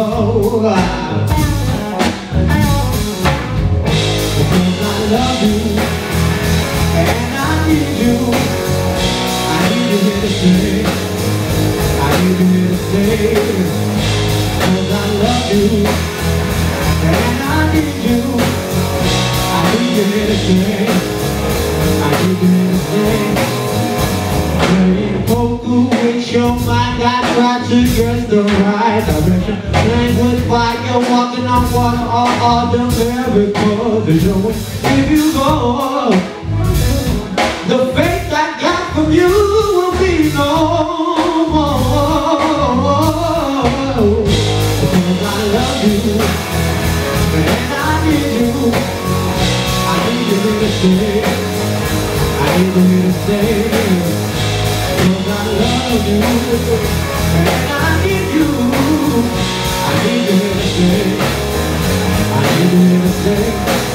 Because I love you and I need you. I need you here to stay. I need you here to stay. Because I love you and I need you. I need you here to stay. I need you here to stay. Playing poker with your mind, I try to guess the right direction. Playing with fire, walking on water, all the miracles are showing. If you go, the faith I got from you will be no more. Because I love you and I need you. I need you here to stay. I need you here to stay. Because I love you and I need you. I need you here to stay. I need you here to stay.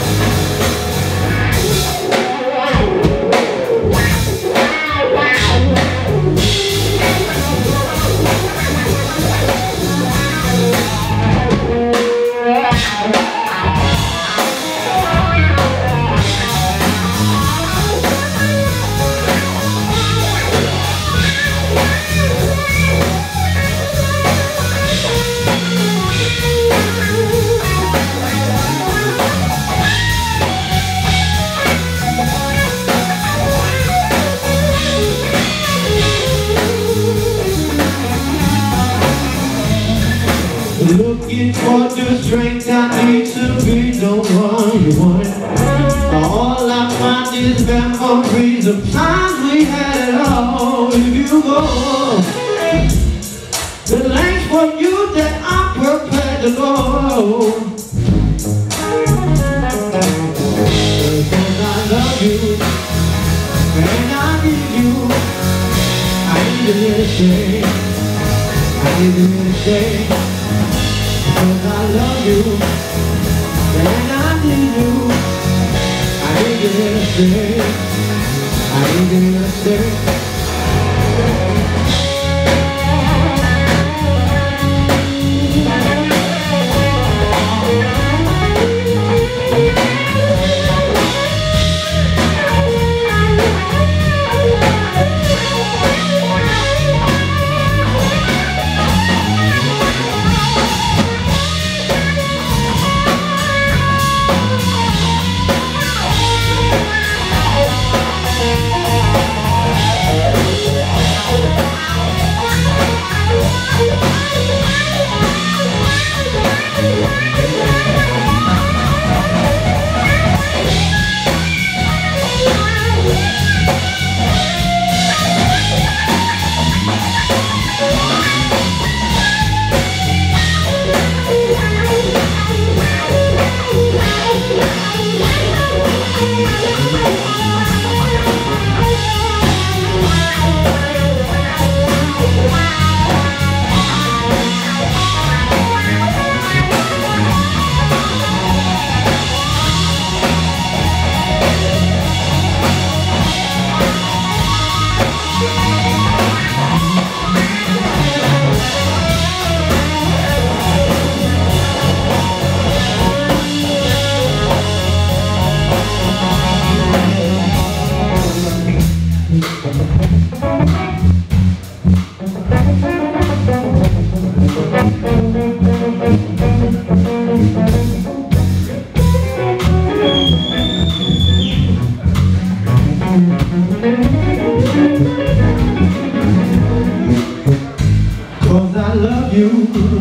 Looking for the strength I need to be the one you want. All I find is memories of times we had it all. If you go the lengths for you, that I'm prepared to go. Because I love you and I need you. I need you here to stay. I need you here to stay. Because I love you and I need you. I need you here to stay. I need you here to stay. Cause I love you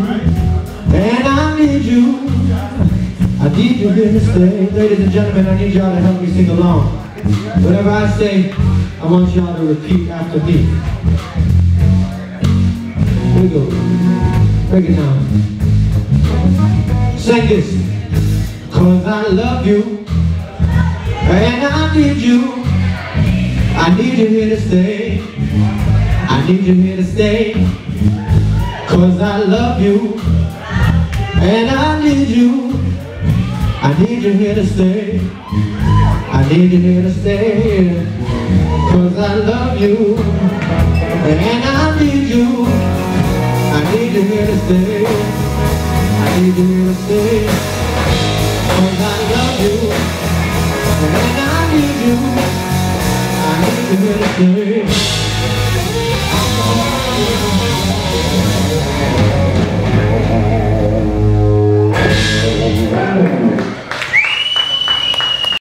and I need you. I need you here to stay. Ladies and gentlemen, I need y'all to help me sing along. Whatever I say, I want y'all to repeat after me. Here we go. Break it down. Sing this. Cause I love you and I need you. I need you here to stay. I need you here to stay. Cause I love you and I need you. I need you here to stay. I need you here to stay. Cause I love you and I need you. I need you here to stay. need you here to stay. Cause I love you, and I need you. I need you here to stay.